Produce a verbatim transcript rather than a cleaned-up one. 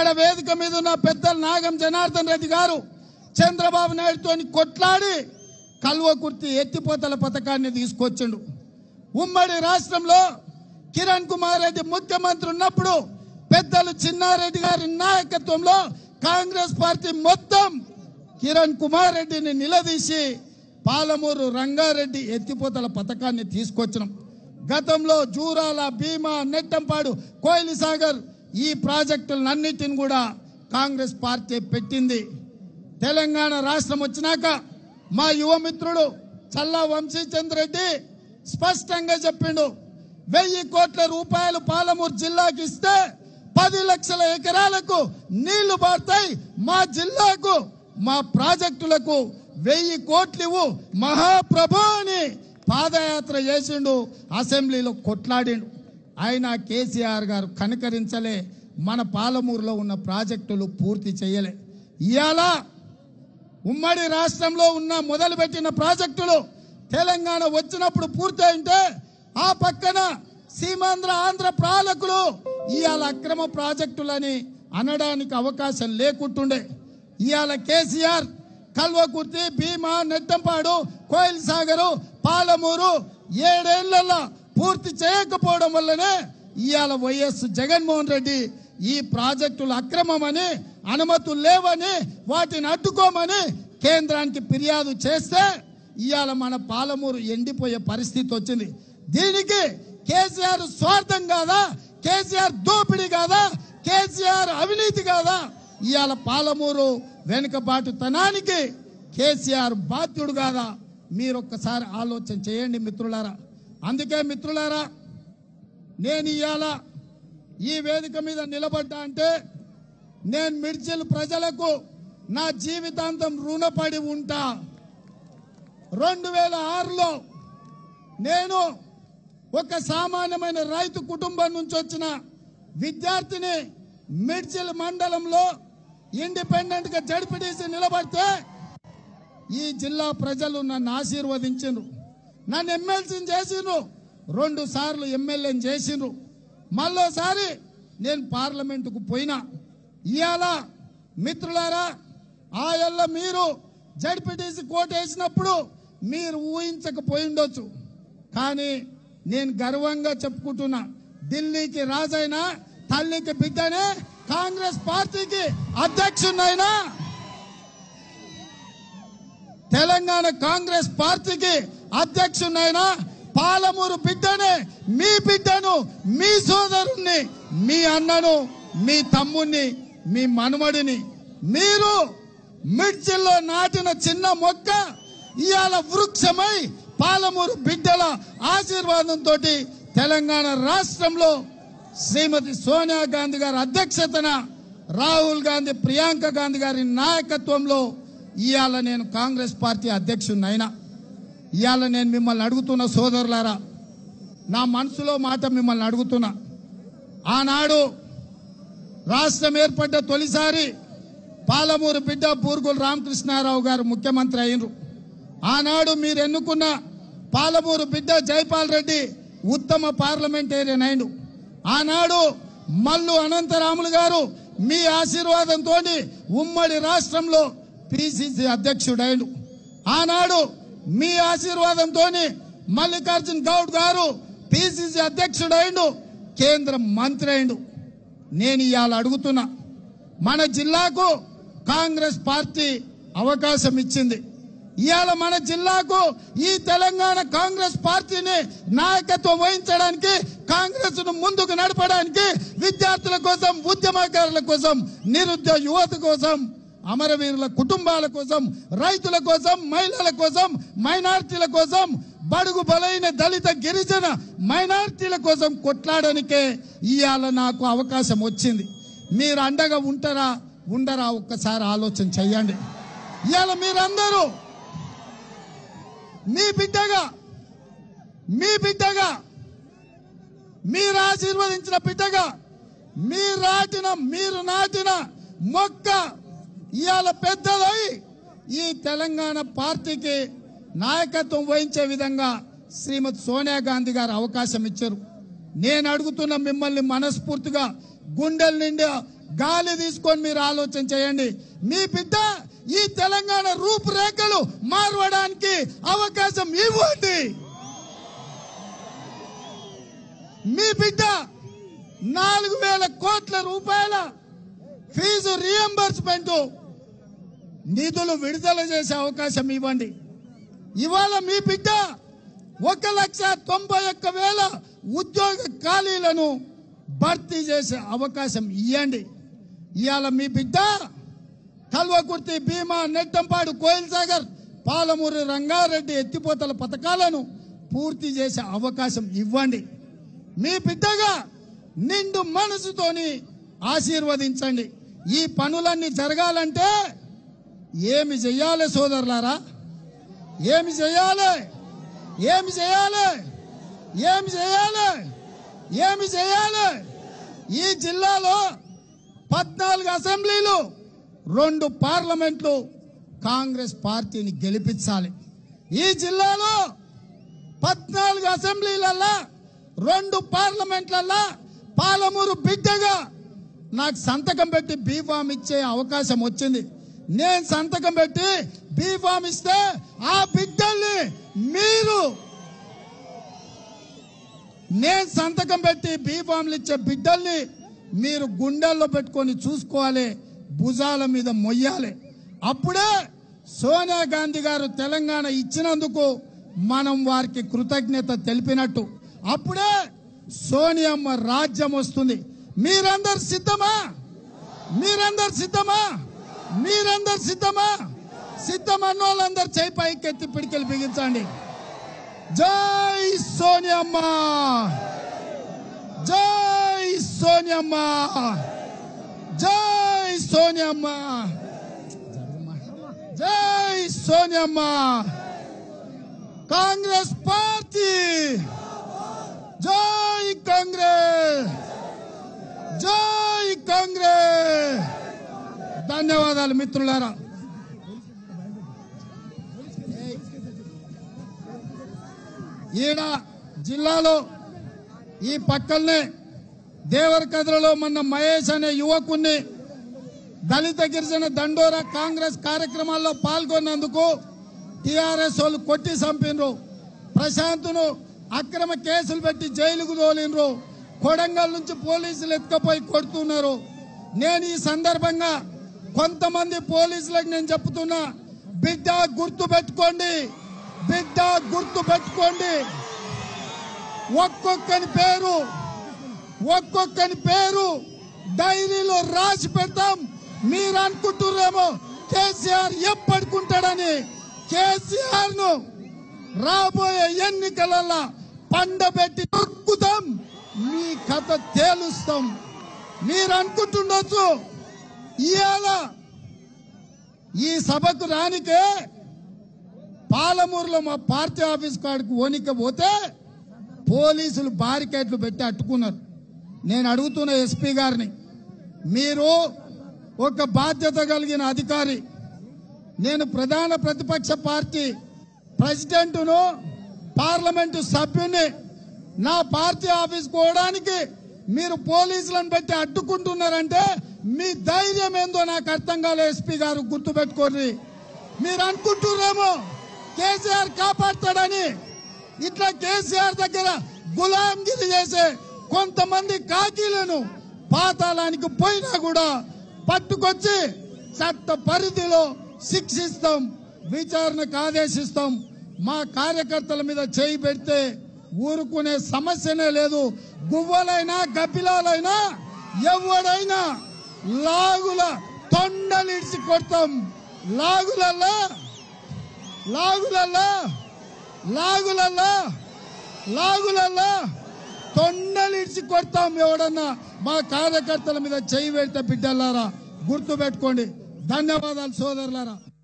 ఇక్కడ వేదిక మీద ఉన్న పెద్దలు నాగం జనార్దన్ రెడ్డి గారు చంద్రబాబు నాయుడుతో కొట్లాడి కల్వకుర్తి ఎత్తిపోతల పథకాన్ని తీసుకొచ్చిండు. ఉమ్మడి రాష్ట్రంలో కిరణ్ కుమార్ రెడ్డి ముఖ్యమంత్రి ఉన్నప్పుడు పెద్దలు చిన్నారెడ్డి గారి నాయకత్వంలో కాంగ్రెస్ పార్టీ మొత్తం కిరణ్ కుమార్ రెడ్డిని నిలదీసి పాలమూరు రంగారెడ్డి ఎత్తిపోతల పథకాన్ని తీసుకొచ్చినాం. గతంలో జూరాల, భీమా, నెట్టంపాడు, కోయిలి సాగర్ ఈ ప్రాజెక్టులన్నిటిని కూడా కాంగ్రెస్ పార్టీ పెట్టింది. తెలంగాణ రాష్ట్రం వచ్చినాక మా యువమిత్రుడు చల్లా వంశీచంద్ర రెడ్డి స్పష్టంగా చెప్పిండు, వెయ్యి కోట్ల రూపాయలు పాలమూరు జిల్లాకి ఇస్తే పది లక్షల ఎకరాలకు నీళ్లు పారుతాయి, మా జిల్లాకు మా ప్రాజెక్టులకు వెయ్యి కోట్లు మహాప్రభు అని పాదయాత్ర చేసిండు, అసెంబ్లీలో కొట్లాడిండు. ఆయన కేసీఆర్ గారు కనికరించలే, మన పాలమూరులో ఉన్న ప్రాజెక్టులు పూర్తి చేయలే. ఇవాళ ఉమ్మడి రాష్ట్రంలో ఉన్న మొదలుపెట్టిన ప్రాజెక్టులు తెలంగాణ వచ్చినప్పుడు పూర్తి అయింటే ఆ పక్కన సీమాంధ్ర ఆంధ్ర పాలకులు ఇవాళ అక్రమ ప్రాజెక్టులని అనడానికి అవకాశం లేకుంటుండే. ఇవాళ కేసీఆర్ కల్వకుర్తి, భీమా, నెట్టంపాడు, కోయిల్ సాగరు, పాలమూరు ఏడేళ్లలో పూర్తి చేయకపోవడం వల్లనే ఇవాళ వైఎస్ జగన్మోహన్ రెడ్డి ఈ ప్రాజెక్టులు అక్రమమని, అనుమతులు లేవని, వాటిని అడ్డుకోమని కేంద్రానికి ఫిర్యాదు చేస్తే ఇవాళ మన పాలమూరు ఎండిపోయే పరిస్థితి వచ్చింది. దీనికి కేసీఆర్ స్వార్థం కాదా, కేసీఆర్ దోపిడీ కాదా, కేసీఆర్ అవినీతి కాదా? ఇవాళ పాలమూరు వెనుకబాటుతనానికి కేసీఆర్ బాధ్యుడు కాదా? మీరొక్కసారి ఆలోచన చేయండి మిత్రులారా. అందుకే మిత్రులారా, నేను ఇవాళ ఈ వేదిక మీద నిలబడ్డా అంటే నేను మిర్చిల్ ప్రజలకు నా జీవితాంతం రుణపడి ఉంటా. రెండు వేల ఆరులో నేను ఒక సామాన్యమైన రైతు కుటుంబం నుంచి వచ్చిన విద్యార్థిని మిర్చిల్ మండలంలో ఇండిపెండెంట్ గా జడ్పీటీసీ నిలబడితే ఈ జిల్లా ప్రజలు నన్ను ఆశీర్వదించారు, నన్ను ఎమ్మెల్సీని చేసిండ్రు, రెండు సార్లు ఎమ్మెల్యేని చేసిండ్రు. మళ్ళోసారి నేను పార్లమెంటుకు పోయినా. ఇవాళ మిత్రులారా, ఆ ఎల్ల మీరు జడ్పీటీసీ కోటేసినప్పుడు మీరు ఊహించకపోయిండొచ్చు, కానీ నేను గర్వంగా చెప్పుకుంటున్నా, ఢిల్లీకి రాజైనా తల్లికి బిడ్డనే, కాంగ్రెస్ పార్టీకి అధ్యక్షుడైనా, తెలంగాణ కాంగ్రెస్ పార్టీకి అధ్యక్షుడైనా పాలమూరు బిడ్డనే, మీ బిడ్డను, మీ సోదరుణ్ణి, మీ అన్నను, మీ తమ్ముణ్ణి, మీ మనవడిని మీరు మిర్చిల్లో నాటిన చిన్న మొక్క ఇవాళ వృక్షమై పాలమూరు బిడ్డల ఆశీర్వాదంతో తెలంగాణ రాష్ట్రంలో శ్రీమతి సోనియా గాంధీ గారి అధ్యక్షతన రాహుల్ గాంధీ, ప్రియాంక గాంధీ గారి నాయకత్వంలో ఇవాళ నేను కాంగ్రెస్ పార్టీ అధ్యక్షుడినైనా. ఇవాళ నేను మిమ్మల్ని అడుగుతున్న సోదరులారా, నా మనసులో మాట మిమ్మల్ని అడుగుతున్నా. ఆనాడు రాష్ట్రం ఏర్పడ్డ తొలిసారి పాలమూరు బిడ్డ బూర్గుల రామకృష్ణారావు గారు ముఖ్యమంత్రి అయినరు. ఆనాడు మీరు ఎన్నుకున్న పాలమూరు బిడ్డ జైపాల్ రెడ్డి ఉత్తమ పార్లమెంటేరియన్ అయినడు. ఆనాడు మల్లు అనంతరాములు గారు మీ ఆశీర్వాదంతో ఉమ్మడి రాష్ట్రంలో పిసిసి అధ్యక్షుడైండు. ఆనాడు మీ ఆశీర్వాదంతో మల్లికార్జున్ గౌడ్ గారు పిసిసి అధ్యక్షుడైండు, కేంద్ర మంత్రి అయిండు. నేను ఇవాళ అడుగుతున్నా, మన జిల్లాకు కాంగ్రెస్ పార్టీ అవకాశం ఇచ్చింది. ఇవాళ మన జిల్లాకు ఈ తెలంగాణ కాంగ్రెస్ పార్టీని నాయకత్వం వహించడానికి, కాంగ్రెస్ ను ముందుకు నడపడానికి, విద్యార్థుల కోసం, ఉద్యమకారుల కోసం, నిరుద్యోగ యువత కోసం, అమరవీరుల కుటుంబాల కోసం, రైతుల కోసం, మహిళల కోసం, మైనారిటీల కోసం, బడుగు బలైన దళిత గిరిజన మైనారిటీల కోసం కొట్లాడడానికే ఇవాళ నాకు అవకాశం వచ్చింది. మీరు అండగా ఉంటారా ఉండరా ఒక్కసారి ఆలోచన చెయ్యండి. ఇవాళ మీరందరూ మీ బిడ్డగా మీ బిడ్డగా మీరు ఆశీర్వదించిన బిడ్డగా మీరు నాటిన మీరు నాటిన మొక్క ఇవాళ పెద్దదై ఈ తెలంగాణ పార్టీకి నాయకత్వం వహించే విధంగా శ్రీమతి సోనియా గాంధీ గారు అవకాశం ఇచ్చారు. నేను అడుగుతున్న మిమ్మల్ని మనస్ఫూర్తిగా గుండెల నిండా గాలి తీసుకొని మీరు ఆలోచన చేయండి. మీ బిడ్డ ఈ తెలంగాణ రూపురేఖలు మారవడానికి అవకాశం ఇవ్వండి. మీ బిడ్డ నాలుగు వేల కోట్ల రూపాయల ఫీజు రియంబర్స్మెంట్ నిధులు విడుదల చేసే అవకాశం ఇవ్వండి. ఇవాళ మీ బిడ్డ ఒక లక్ష తొంభై ఒక్క వేల ఉద్యోగ ఖాళీలను భర్తీ చేసే అవకాశం ఇవ్వండి. ఇవాళ మీ బిడ్డ కల్వకుర్తి, భీమా, నెట్టంపాడు, కోయిల్ సాగర్, పాలమూరు, రంగారెడ్డి ఎత్తిపోతల పథకాలను పూర్తి చేసే అవకాశం ఇవ్వండి. మీ బిడ్డగా నిండు మనసుతోని ఆశీర్వదించండి. ఈ పనులన్నీ జరగాలంటే ఏమి చేయాలి సోదరులారా? ఏమి చేయాలి? ఏమి చేయాలి? ఏమి చేయాలి? ఏమి చేయాలి? ఈ జిల్లాలో పద్నాలుగు అసెంబ్లీలు, రెండు పార్లమెంట్లు కాంగ్రెస్ పార్టీని గెలిపించాలి. ఈ జిల్లాలో పద్నాలుగు అసెంబ్లీలల్లా, రెండు పార్లమెంట్లల్లా పాలమూరు బిడ్డగా నాకు సంతకం పెట్టి బీఫామ్ ఇచ్చే అవకాశం వచ్చింది. నేను సంతకం పెట్టి బీఫామ్ ఇస్తే ఆ బిడ్డల్ని మీరు, నేను సంతకం పెట్టి బీఫామ్లు ఇచ్చే బిడ్డల్ని మీరు గుండెల్లో పెట్టుకొని చూసుకోవాలి, భుజాల మీద మొయ్యాలి. అప్పుడే సోనియా గాంధీ గారు తెలంగాణ ఇచ్చినందుకు మనం వారికి కృతజ్ఞత తెలిపినట్టు. అప్పుడే సోనియమ్మ రాజ్యం వస్తుంది. మీరందరు సిద్ధమా? మీరందరు సిద్ధమా? మీరందరు సిద్ధమా? సిద్ధమన్న వాళ్ళందరూ చేయి పైకెత్తి పిడికెళ్ళి బిగించండి. జై సోనియమ్మ, జై సోనియమ్మ, జై సోనియమ్మ, జై సోనియమ్మ. కాంగ్రెస్ పార్టీ, జై కాంగ్రెస్, జై కాంగ్రెస్. ధన్యవాదాలు మిత్రులారా. ఈడ జిల్లాలో ఈ పక్కనే దేవరకద్రలో మొన్న మహేష్ అనే యువకుణ్ణి దళిత గిరిజన దండోరా కాంగ్రెస్ కార్యక్రమాల్లో పాల్గొన్నందుకు టీఆర్ఎస్ వాళ్ళు కొట్టి చంపినరు. ప్రశాంత్ను అక్రమ కేసులు పెట్టి జైలుకు తోలినరు. కొడంగల్ నుంచి పోలీసులు ఎత్తుకపోయి కొడుతున్నారు. నేను ఈ సందర్భంగా కొంతమంది పోలీసులకు నేను చెప్తున్నా, బిడ్డ గుర్తు పెట్టుకోండి, బిడ్డ గుర్తు పెట్టుకోండి. ఒక్కొక్కని పేరు ఒక్కొక్కని పేరు డైరీలో రాసి పెడతాం. మీరు అనుకుంటున్నారేమో కేసీఆర్ ఎప్పటికుంటాడని. కేసీఆర్ ను రాబోయే ఎన్నికలలో పండబెట్టి తొక్కుతాం, మీ కథ తేలుస్తాం. మీరు అనుకుంటుండొచ్చు ఇవాళ ఈ సభకు రానికే పాలమూరులో మా పార్టీ ఆఫీస్ కాడికి ఓనిక పోతే పోలీసులు బారికేడ్లు పెట్టి అట్టుకున్నారు. నేను అడుగుతున్న ఎస్పీ గారిని, మీరు ఒక బాధ్యత కలిగిన అధికారి, నేను ప్రధాన ప్రతిపక్ష పార్టీ ప్రెసిడెంట్ను, పార్లమెంటు సభ్యుని, నా పార్టీ ఆఫీస్ పోవడానికి మీరు పోలీసులను పెట్టి అడ్డుకుంటున్నారంటే మీ ధైర్యం ఏందో నాకు అర్థం కాలే. ఎస్పీ గారు గుర్తుపెట్టుకోండి. మీరు అనుకుంటున్నారేమో కేసీఆర్ కాపాడతాడని. ఇట్లా కేసీఆర్ దగ్గర గులాంగిరి చేసే కొంతమంది కాకీలను పాతాళానికి పోయినా కూడా పట్టుకొచ్చి చట్ట పరిధిలో శిక్షిస్తాం, విచారణకు ఆదేశిస్తాం. మా కార్యకర్తల మీద చేయి పెడితే ఊరుకునే సమస్యనే లేదు. గువ్వలైనా గబ్బిలాలైనా ఎవడైనా లాగుల తొండలిడిచి కొడతాం. లాగులల్లా లాగులల్లా లాగులల్లా లాగులల్లా తొండలిడిచి కొడతాం. ఎవడన్నా మా కార్యకర్తల మీద చేయి పెడితే బిడ్డలారా గుర్తు పెట్టుకోండి. ధన్యవాదాలు సోదరులారా.